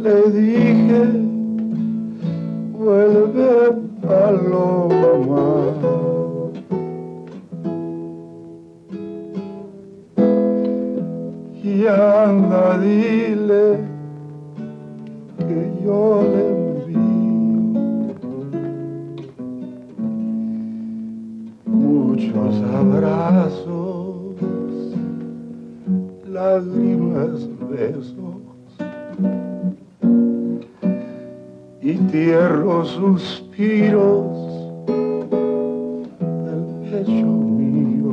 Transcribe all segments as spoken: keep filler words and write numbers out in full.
le dije, vuelve paloma. Y anda, dile que yo le envío muchos abrazos, lágrimas, besos y tiernos suspiros del pecho mío.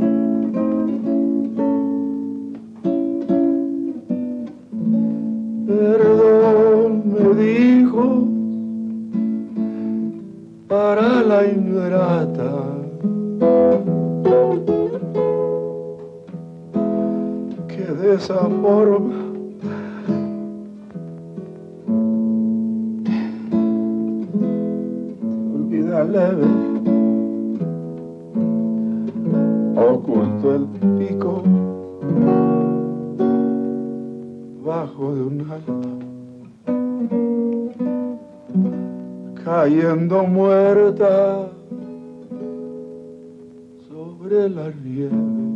Perdón, me dijo, para la ingrata, que de esa forma olvida leve, oculto el pico bajo de un alma, cayendo muerta sobre la nieve.